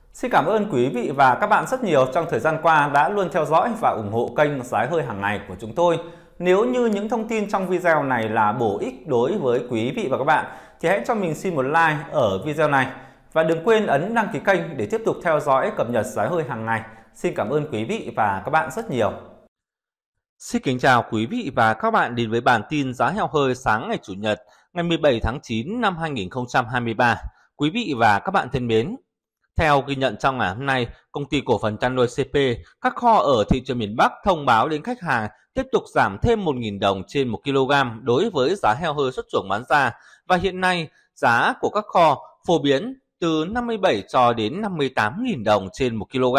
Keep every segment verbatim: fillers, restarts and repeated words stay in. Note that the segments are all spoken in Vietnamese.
Xin cảm ơn quý vị và các bạn rất nhiều trong thời gian qua đã luôn theo dõi và ủng hộ kênh Giá Hơi hàng ngày của chúng tôi. Nếu như những thông tin trong video này là bổ ích đối với quý vị và các bạn thì hãy cho mình xin một like ở video này. Và đừng quên ấn đăng ký kênh để tiếp tục theo dõi cập nhật Giá Hơi hàng ngày. Xin cảm ơn quý vị và các bạn rất nhiều. Xin kính chào quý vị và các bạn đến với bản tin giá heo hơi sáng ngày Chủ nhật ngày mười bảy tháng chín năm hai nghìn không trăm hai mươi ba. Quý vị và các bạn thân mến, theo ghi nhận trong ngày hôm nay, Công ty Cổ phần Chăn nuôi xê pê, các kho ở thị trường miền Bắc thông báo đến khách hàng tiếp tục giảm thêm một nghìn đồng trên một kg đối với giá heo hơi xuất chuồng bán ra, và hiện nay giá của các kho phổ biến từ năm mươi bảy cho đến năm mươi tám nghìn đồng trên một kg.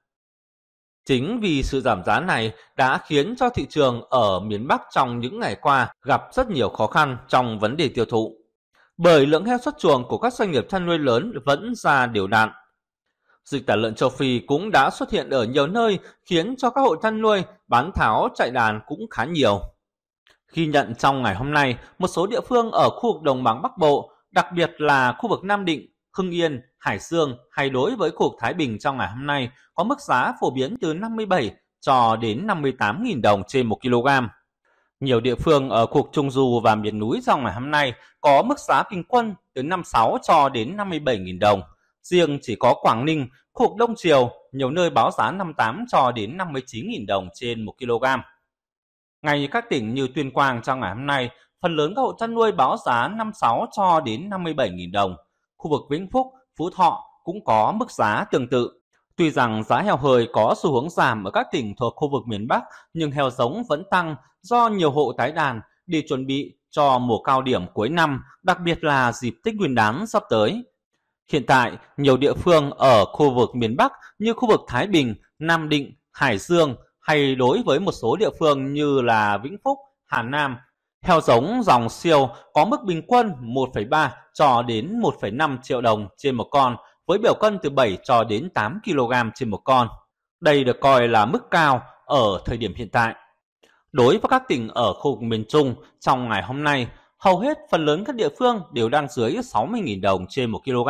Chính vì sự giảm giá này đã khiến cho thị trường ở miền Bắc trong những ngày qua gặp rất nhiều khó khăn trong vấn đề tiêu thụ. Bởi lượng heo xuất chuồng của các doanh nghiệp chăn nuôi lớn vẫn ra đều đặn. Dịch tả lợn châu Phi cũng đã xuất hiện ở nhiều nơi khiến cho các hộ chăn nuôi bán tháo chạy đàn cũng khá nhiều. Ghi nhận trong ngày hôm nay, một số địa phương ở khu vực đồng bằng Bắc Bộ, đặc biệt là khu vực Nam Định, Hưng Yên, Hải Dương hay đối với khu vực Thái Bình trong ngày hôm nay có mức giá phổ biến từ năm mươi bảy cho đến năm mươi tám nghìn đồng trên một kg. Nhiều địa phương ở khu vực Trung Du và miền núi trong ngày hôm nay có mức giá bình quân từ năm mươi sáu cho đến năm mươi bảy nghìn đồng. Riêng chỉ có Quảng Ninh, khu vực Đông Triều, nhiều nơi báo giá năm mươi tám cho đến năm mươi chín nghìn đồng trên một kg. Ngay các tỉnh như Tuyên Quang trong ngày hôm nay, phần lớn các hộ chăn nuôi báo giá năm mươi sáu cho đến năm mươi bảy nghìn đồng. Khu vực Vĩnh Phúc, Phú Thọ cũng có mức giá tương tự. Tuy rằng giá heo hơi có xu hướng giảm ở các tỉnh thuộc khu vực miền Bắc, nhưng heo giống vẫn tăng do nhiều hộ tái đàn để chuẩn bị cho mùa cao điểm cuối năm, đặc biệt là dịp Tết Nguyên đán sắp tới. Hiện tại, nhiều địa phương ở khu vực miền Bắc như khu vực Thái Bình, Nam Định, Hải Dương hay đối với một số địa phương như là Vĩnh Phúc, Hà Nam, heo giống dòng siêu có mức bình quân một phẩy ba cho đến một phẩy năm triệu đồng trên một con, với biểu cân từ bảy cho đến tám ki lô gam trên một con. Đây được coi là mức cao ở thời điểm hiện tại. Đối với các tỉnh ở khu vực miền Trung, trong ngày hôm nay, hầu hết phần lớn các địa phương đều đang dưới sáu mươi nghìn đồng trên một kg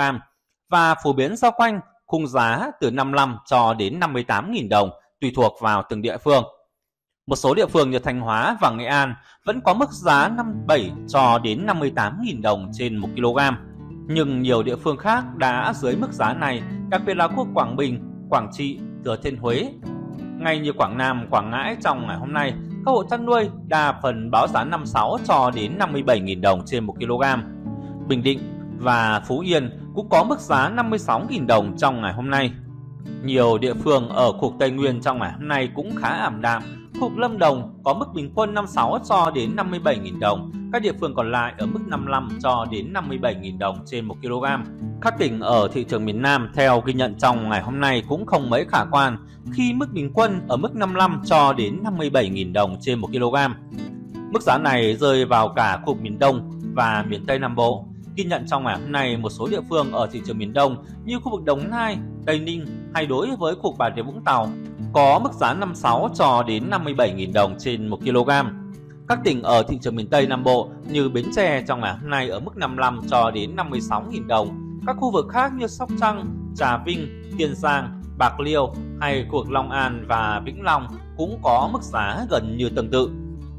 và phổ biến giao quanh khung giá từ năm mươi lăm cho đến năm mươi tám nghìn đồng tùy thuộc vào từng địa phương. Một số địa phương như Thanh Hóa và Nghệ An vẫn có mức giá năm mươi bảy cho đến năm mươi tám nghìn đồng trên một kg. Nhưng nhiều địa phương khác đã dưới mức giá này, đặc biệt là khu vực Quảng Bình, Quảng Trị, Thừa Thiên Huế. Ngay như Quảng Nam, Quảng Ngãi trong ngày hôm nay, các hộ chăn nuôi đa phần báo giá năm mươi sáu cho đến năm mươi bảy nghìn đồng trên một kg. Bình Định và Phú Yên cũng có mức giá năm mươi sáu nghìn đồng trong ngày hôm nay. Nhiều địa phương ở khu vực Tây Nguyên trong ngày hôm nay cũng khá ảm đạm. Khu vực Lâm Đồng có mức bình quân năm mươi sáu cho đến năm mươi bảy nghìn đồng, các địa phương còn lại ở mức năm mươi lăm cho đến năm mươi bảy nghìn đồng trên một kg. Các tỉnh ở thị trường miền Nam theo ghi nhận trong ngày hôm nay cũng không mấy khả quan khi mức bình quân ở mức năm mươi lăm cho đến năm mươi bảy nghìn đồng trên một kg. Mức giá này rơi vào cả khu vực miền Đông và miền Tây Nam Bộ. Ghi nhận trong ngày hôm nay, một số địa phương ở thị trường miền Đông như khu vực Đồng Nai, Tây Ninh hay đối với khu vực Bà Rịa Vũng Tàu có mức giá năm mươi sáu cho đến năm mươi bảy nghìn đồng trên một kg. Các tỉnh ở thị trường miền Tây Nam Bộ như Bến Tre trong ngày hôm nay ở mức năm mươi lăm cho đến năm mươi sáu nghìn đồng. Các khu vực khác như Sóc Trăng, Trà Vinh, Tiền Giang, Bạc Liêu hay khu vực Long An và Vĩnh Long cũng có mức giá gần như tương tự.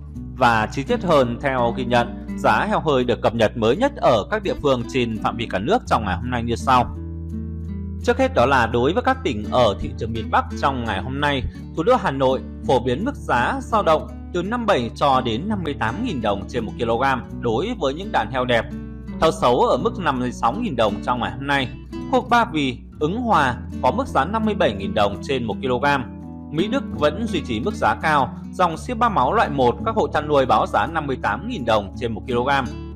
Và chi tiết hơn, theo ghi nhận, giá heo hơi được cập nhật mới nhất ở các địa phương trên phạm vi cả nước trong ngày hôm nay như sau. Trước hết đó là đối với các tỉnh ở thị trường miền Bắc trong ngày hôm nay, thủ đô Hà Nội phổ biến mức giá dao động từ năm mươi bảy cho đến năm mươi tám nghìn đồng trên một kg đối với những đàn heo đẹp. Heo xấu ở mức năm mươi sáu nghìn đồng trong ngày hôm nay. Khu vực Ba Vì, Ứng Hòa có mức giá năm mươi bảy nghìn đồng trên một kg. Mỹ Đức vẫn duy trì mức giá cao, dòng siêu ba máu loại một các hộ chăn nuôi báo giá năm mươi tám nghìn đồng trên một kg.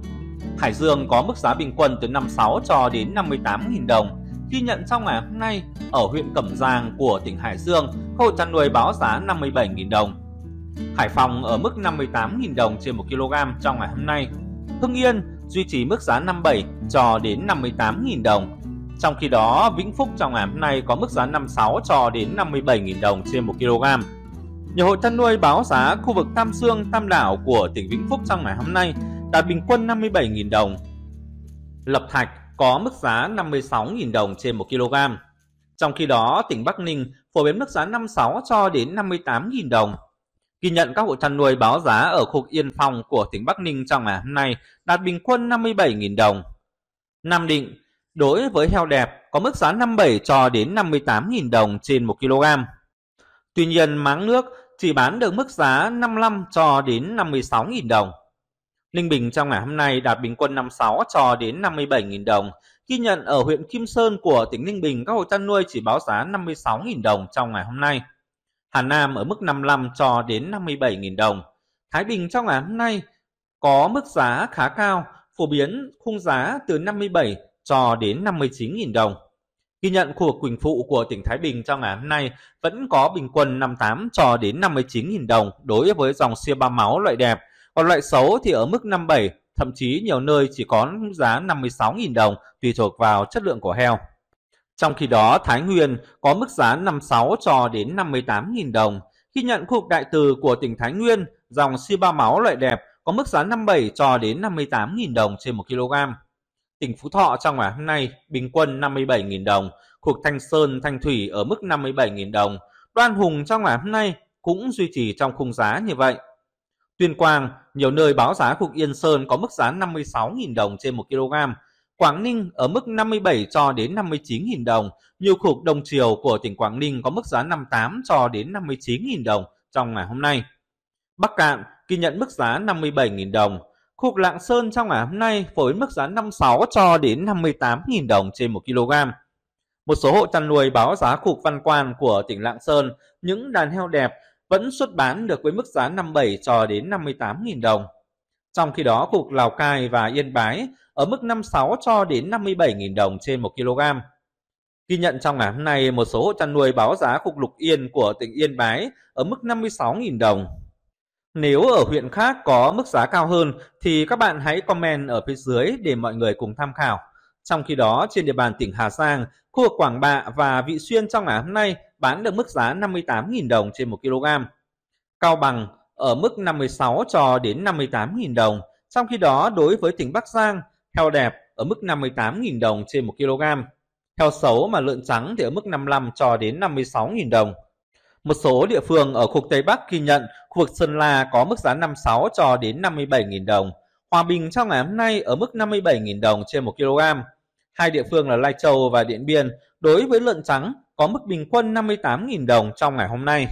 Hải Dương có mức giá bình quân từ năm mươi sáu cho đến năm mươi tám nghìn đồng. Ghi nhận trong ngày hôm nay ở huyện Cẩm Giàng của tỉnh Hải Dương, các hộ chăn nuôi báo giá năm mươi bảy nghìn đồng. Hải Phòng ở mức năm mươi tám nghìn đồng trên một kg trong ngày hôm nay. Hưng Yên duy trì mức giá năm mươi bảy cho đến năm mươi tám nghìn đồng. Trong khi đó, Vĩnh Phúc trong ngày hôm nay có mức giá năm mươi sáu cho đến năm mươi bảy nghìn đồng trên một kg. Nhiều hộ chăn nuôi báo giá khu vực Tam Dương, Tam Đảo của tỉnh Vĩnh Phúc trong ngày hôm nay đạt bình quân năm mươi bảy nghìn đồng. Lập Thạch có mức giá năm mươi sáu nghìn đồng trên một kg. Trong khi đó, tỉnh Bắc Ninh phổ biến mức giá năm mươi sáu cho đến năm mươi tám nghìn đồng. Ghi nhận các hộ chăn nuôi báo giá ở khu vực Yên Phong của tỉnh Bắc Ninh trong ngày hôm nay đạt bình quân năm mươi bảy nghìn đồng. Nam Định, đối với heo đẹp có mức giá năm mươi bảy cho đến năm mươi tám nghìn đồng trên một ki lô gam. Tuy nhiên, máng nước chỉ bán được mức giá năm mươi lăm cho đến năm mươi sáu nghìn đồng. Ninh Bình trong ngày hôm nay đạt bình quân năm mươi sáu cho đến năm mươi bảy nghìn đồng. Ghi nhận ở huyện Kim Sơn của tỉnh Ninh Bình, các hộ chăn nuôi chỉ báo giá năm mươi sáu nghìn đồng trong ngày hôm nay. Hà Nam ở mức năm mươi lăm cho đến năm mươi bảy nghìn đồng. Thái Bình trong ngày hôm nay có mức giá khá cao, phổ biến khung giá từ năm mươi bảy cho đến năm mươi chín nghìn đồng. Ghi nhận khu vực Quỳnh Phụ của tỉnh Thái Bình trong ngày hôm nay vẫn có bình quân năm mươi tám cho đến năm mươi chín nghìn đồng đối với dòng siêu ba máu loại đẹp, còn loại xấu thì ở mức năm mươi bảy, thậm chí nhiều nơi chỉ có giá năm mươi sáu nghìn đồng tùy thuộc vào chất lượng của heo. Trong khi đó, Thái Nguyên có mức giá năm mươi sáu cho đến năm mươi tám nghìn đồng. Ghi nhận khu vực Đại Từ của tỉnh Thái Nguyên, dòng siêu ba máu loại đẹp có mức giá năm mươi bảy cho đến năm mươi tám nghìn đồng trên một ki lô gam. Tỉnh Phú Thọ trong ngày hôm nay bình quân năm mươi bảy nghìn đồng, khu vực Thanh Sơn, Thanh Thủy ở mức năm mươi bảy nghìn đồng. Đoan Hùng trong ngày hôm nay cũng duy trì trong khung giá như vậy. Tuyên Quang, nhiều nơi báo giá khu vực Yên Sơn có mức giá năm mươi sáu nghìn đồng trên một ki lô gam. Quảng Ninh ở mức năm mươi bảy cho đến năm mươi chín nghìn đồng. Nhiều khu vực Đông Triều của tỉnh Quảng Ninh có mức giá năm mươi tám cho đến năm mươi chín nghìn đồng trong ngày hôm nay. Bắc Cạn ghi nhận mức giá năm mươi bảy nghìn đồng. Khu vực Lạng Sơn trong ngày hôm nay phổ biến mức giá năm mươi sáu cho đến năm mươi tám nghìn đồng trên một ki lô gam. Một số hộ chăn nuôi báo giá khu vực Văn Quan của tỉnh Lạng Sơn, những đàn heo đẹp vẫn xuất bán được với mức giá năm mươi bảy cho đến năm mươi tám nghìn đồng. Trong khi đó, khu vực Lào Cai và Yên Bái ở mức năm mươi sáu cho đến năm mươi bảy nghìn đồng trên một ki lô gam. Ghi nhận trong ngày hôm nay, một số hộ chăn nuôi báo giá khu vực Lục Yên của tỉnh Yên Bái ở mức năm mươi sáu nghìn đồng. Nếu ở huyện khác có mức giá cao hơn thì các bạn hãy comment ở phía dưới để mọi người cùng tham khảo. Trong khi đó, trên địa bàn tỉnh Hà Giang, khu vực Quảng Bạ và Vị Xuyên trong ngày hôm nay bán được mức giá năm mươi tám nghìn đồng trên một ki lô gam. Cao Bằng ở mức năm mươi sáu cho đến năm mươi tám nghìn đồng. Trong khi đó, đối với tỉnh Bắc Giang, heo đẹp ở mức năm mươi tám nghìn đồng trên một ki lô gam. Heo xấu mà lợn trắng thì ở mức năm mươi lăm cho đến năm mươi sáu nghìn đồng. Một số địa phương ở khu vực Tây Bắc ghi nhận khu vực Sơn La có mức giá năm mươi sáu cho đến năm mươi bảy nghìn đồng. Hòa Bình trong ngày hôm nay ở mức năm mươi bảy nghìn đồng trên một ki lô gam. Hai địa phương là Lai Châu và Điện Biên đối với lợn trắng có mức bình quân năm mươi tám nghìn đồng trong ngày hôm nay.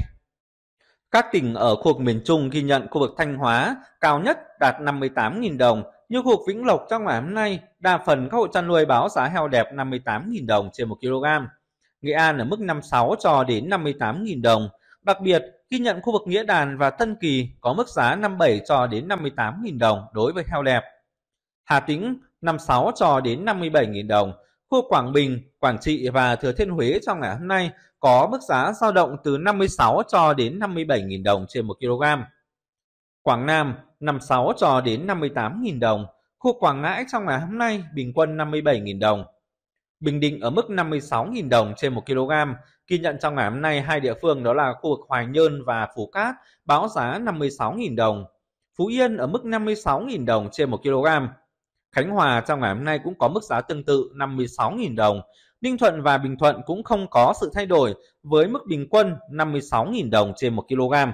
Các tỉnh ở khu vực miền Trung ghi nhận khu vực Thanh Hóa cao nhất đạt năm mươi tám nghìn đồng, như khu vực Vĩnh Lộc trong ngày hôm nay đa phần các hộ chăn nuôi báo giá heo đẹp năm mươi tám nghìn đồng trên một ki lô gam. Nghệ An ở mức năm mươi sáu cho đến năm mươi tám nghìn đồng. Đặc biệt, ghi nhận khu vực Nghĩa Đàn và Tân Kỳ có mức giá năm mươi bảy cho đến năm mươi tám nghìn đồng đối với heo đẹp. Hà Tĩnh năm mươi sáu cho đến năm mươi bảy nghìn đồng. Khu vực Quảng Bình, Quảng Trị và Thừa Thiên Huế trong ngày hôm nay có mức giá dao động từ năm mươi sáu cho đến năm mươi bảy nghìn đồng trên một ki lô gam. Quảng Nam năm mươi sáu cho đến năm mươi tám nghìn đồng. Khu vực Quảng Ngãi trong ngày hôm nay bình quân năm mươi bảy nghìn đồng. Bình Định ở mức năm mươi sáu nghìn đồng trên một ki lô gam. Ghi nhận trong ngày hôm nay hai địa phương đó là khu vực Hoài Nhơn và Phú Cát báo giá năm mươi sáu nghìn đồng. Phú Yên ở mức năm mươi sáu nghìn đồng trên một ki lô gam. Khánh Hòa trong ngày hôm nay cũng có mức giá tương tự năm mươi sáu nghìn đồng. Ninh Thuận và Bình Thuận cũng không có sự thay đổi với mức bình quân năm mươi sáu nghìn đồng trên một ki lô gam.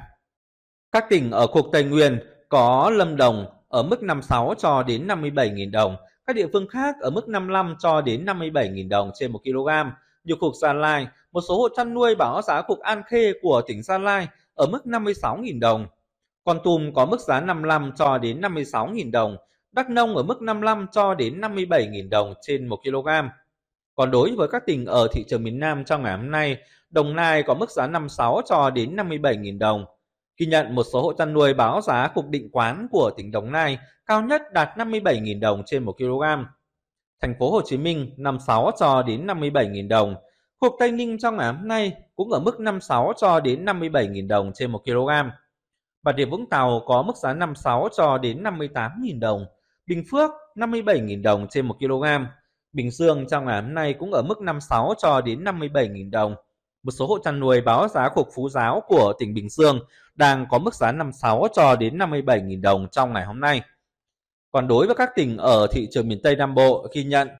Các tỉnh ở khu vực Tây Nguyên có Lâm Đồng ở mức năm mươi sáu cho đến năm mươi bảy nghìn đồng. Các địa phương khác ở mức năm mươi lăm cho đến năm mươi bảy nghìn đồng trên một ki lô gam. Như khu vực Gia Lai, một số hộ chăn nuôi báo giá khu vực An Khê của tỉnh Gia Lai ở mức năm mươi sáu nghìn đồng. Kon Tum có mức giá năm mươi lăm cho đến năm mươi sáu nghìn đồng. Đắk Nông ở mức năm mươi lăm cho đến năm mươi bảy nghìn đồng trên một ki lô gam. Còn đối với các tỉnh ở thị trường miền Nam trong ngày hôm nay, Đồng Nai có mức giá năm mươi sáu cho đến năm mươi bảy nghìn đồng. Ghi nhận một số hộ chăn nuôi báo giá cục định quán của tỉnh Đồng Nai cao nhất đạt năm mươi bảy nghìn đồng trên một ki lô gam. Thành phố Hồ Chí Minh năm mươi sáu cho đến năm mươi bảy nghìn đồng. Khu vực Tây Ninh trong ngày hôm nay cũng ở mức năm mươi sáu cho đến năm mươi bảy nghìn đồng trên một ki lô gam. Bà Rịa Vũng Tàu có mức giá năm mươi sáu cho đến năm mươi tám nghìn đồng. Bình Phước năm mươi bảy nghìn đồng trên một ki lô gam. Bình Dương trong ngày hôm nay cũng ở mức năm mươi sáu cho đến năm mươi bảy nghìn đồng. Một số hộ chăn nuôi báo giá khu Phú Giáo của tỉnh Bình Dương đang có mức giá năm mươi sáu cho đến năm mươi bảy nghìn đồng trong ngày hôm nay. Còn đối với các tỉnh ở thị trường miền Tây Nam Bộ ghi nhận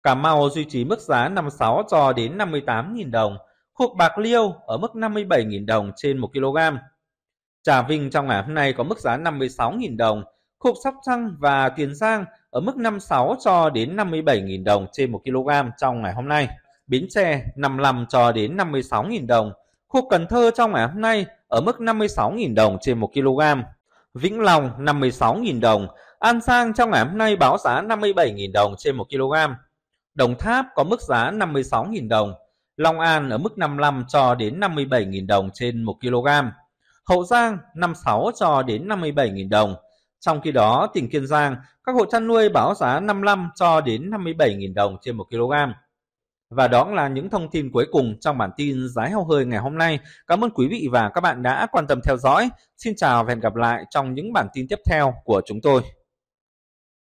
Cà Mau duy trì mức giá năm mươi sáu cho đến năm mươi tám nghìn đồng. Khu vực Bạc Liêu ở mức năm mươi bảy nghìn đồng trên một kg. Trà Vinh trong ngày hôm nay có mức giá năm mươi sáu nghìn đồng. Khu vực Sóc Trăng và Tiền Giang ở mức năm mươi sáu cho đến năm mươi bảy nghìn đồng trên một kg trong ngày hôm nay. Bến Tre năm mươi lăm cho đến năm mươi sáu nghìn đồng. Khu vực Cần Thơ trong ngày hôm nay ở mức năm mươi sáu nghìn đồng trên một kg. Vĩnh Long năm mươi sáu nghìn đồng. An Giang trong ngày hôm nay báo giá năm mươi bảy nghìn đồng trên một kg. Đồng Tháp có mức giá năm mươi sáu nghìn đồng. Long An ở mức năm mươi lăm cho đến năm mươi bảy nghìn đồng trên một kg. Hậu Giang năm mươi sáu cho đến năm mươi bảy nghìn đồng. Trong khi đó, tỉnh Kiên Giang, các hộ chăn nuôi báo giá năm mươi lăm cho đến năm mươi bảy nghìn đồng trên một kg. Và đó là những thông tin cuối cùng trong bản tin giá heo hơi ngày hôm nay. Cảm ơn quý vị và các bạn đã quan tâm theo dõi. Xin chào và hẹn gặp lại trong những bản tin tiếp theo của chúng tôi.